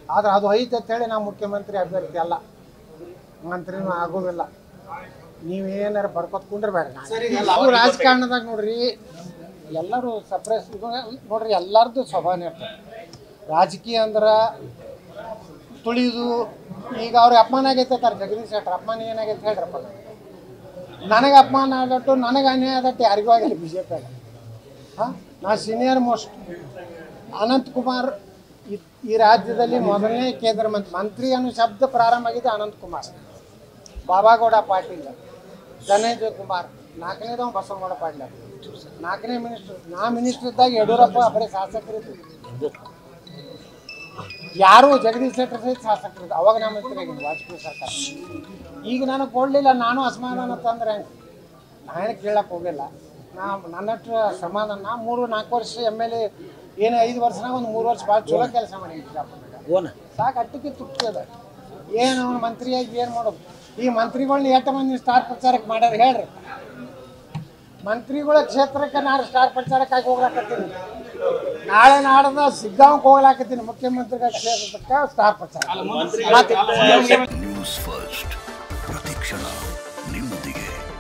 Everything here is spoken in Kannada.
ಆದ್ರೆ ಅದು ಐತೆ ಅಂತೇಳಿ ನಾವು ಮುಖ್ಯಮಂತ್ರಿ ಅಭ್ಯರ್ಥಿ ಅಲ್ಲ, ಮಂತ್ರಿನೂ ಆಗೋದಿಲ್ಲ. ನೀವೇನಾರು ಬರ್ಕೊತ್ ಕುಂಡ್ರಬೇಡ. ನಾವು ರಾಜಕಾರಣದಾಗ ನೋಡ್ರಿ ಎಲ್ಲರೂ ಸಪ್ರೆಸ್ ನೋಡ್ರಿ, ಎಲ್ಲರದ್ದು ಸ್ವಭಾವನೇ ಇರ್ತದೆ. ರಾಜಕೀಯ ಅಂದ್ರೆ ತುಳಿದು ಈಗ ಅವ್ರಿಗೆ ಅಪಮಾನ ಆಗೈತೆ ಅಂತಾರೆ ಜಗದೀಶ್ ಶೆಟ್ಟರ್. ಅಪಮಾನ ಏನಾಗೈತೆ ಹೇಳ್ರಪ್ಪ. ನನಗೆ ಅಪಮಾನ ಆದಟ್ಟು, ನನಗೆ ಅನ್ಯಾಯ ಆದಟ್ಟು ಯಾರಿಗೂ ಆಗಿಲ್ಲ ಬಿ ಜೆ ಪಿಯಾಗ. ನಾ ಸೀನಿಯರ್ ಮೋಸ್ಟ್. ಅನಂತಕುಮಾರ್ ಈ ರಾಜ್ಯದಲ್ಲಿ ಮೊದಲನೇ ಕೇಂದ್ರ ಮಂತ್ರಿ ಅನ್ನೋ ಶಬ್ದ ಪ್ರಾರಂಭ ಆಗಿದೆ ಅನಂತಕುಮಾರ್. ಬಾಬಾಗೌಡ ಪಾಟೀಲ್, ಧನಂಜಯ ಕುಮಾರ್, ನಾಲ್ಕನೇದವ ಬಸವಗೌಡ ಪಾಟೀಲ್, ನಾಲ್ಕನೇ ಮಿನಿಸ್ಟರ್. ನಾ ಮಿನಿಸ್ಟರ್ ಇದ್ದಾಗ ಯಡಿಯೂರಪ್ಪ ಬರೀ ಶಾಸಕರಿದ್ದು, ಯಾರು ಜಗದೀಶ್ ಶೆಟ್ಟರ್ ಸಹಿತ ಶಾಸಕರಿದ್ದು. ಅವಾಗ ನಾ ಮಂತ್ರಿ ಆಗಿದ್ದು ವಾಜಪೇಯಿ ಸರ್ಕಾರ. ಈಗ ನನಗೆ ಕೊಡಲಿಲ್ಲ, ನಾನು ಅಸಮಾಧಾನ ತಂದ್ರೆ ನಾನು ಕೇಳಕ್ಕೆ ಹೋಗಿಲ್ಲ. ನನ್ನಷ್ಟು ಸಮಾಧಾನ. ನಾ 3-4 ವರ್ಷ MLA, ಏನು 5 ವರ್ಷನಾಗ ಒಂದು 3 ವರ್ಷ ಭಾಳ ಚಲೋ ಕೆಲಸ ಮಾಡಿದ್ವಿ ಬಿಜಾಪುರದಾಗ. ಸಾಕು, ಅಟ್ಟಕ್ಕೆ ತುಟ್ಟಿ ಅದ. ಏನು ಮಂತ್ರಿಯಾಗಿ ಏನು ಮಾಡೋದು? ಈ ಮಂತ್ರಿಗಳನ್ನ ಎಷ್ಟು ಮಂದಿ ಸ್ಟಾರ್ ಪ್ರಚಾರಕ್ಕೆ ಮಾಡ್ಯಾರ ಹೇಳ್ರಿ. ಮಂತ್ರಿಗಳ ಕ್ಷೇತ್ರಕ್ಕೆ ನಾನು ಸ್ಟಾರ್ ಪ್ರಚಾರಕ್ಕಾಗಿ ಹೋಗ್ಲಾಕತ್ತೀನಿ. ನಾಳೆ ನಾಡ್ದ ಸಿಗ್ಗಾಂವ್ಗೆ ಹೋಗ್ಲಾಕತ್ತೀನಿ ಮುಖ್ಯಮಂತ್ರಿಗಳ ಕ್ಷೇತ್ರಕ್ಕೆ ಸ್ಟಾರ್ ಪ್ರಚಾರ. ನ್ಯೂಸ್ ಫಸ್ಟ್ ಪ್ರತಿಕ್ಷಣ ನಿಮ್ಮೊಂದಿಗೆ.